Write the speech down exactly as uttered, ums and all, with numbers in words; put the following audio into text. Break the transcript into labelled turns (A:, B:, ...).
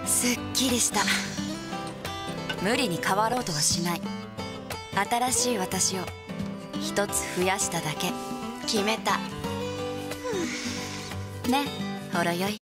A: すっきりした。無理に変わろうとはしない。新しい私を一つ増やしただけ。決めた。ね、ほろよい。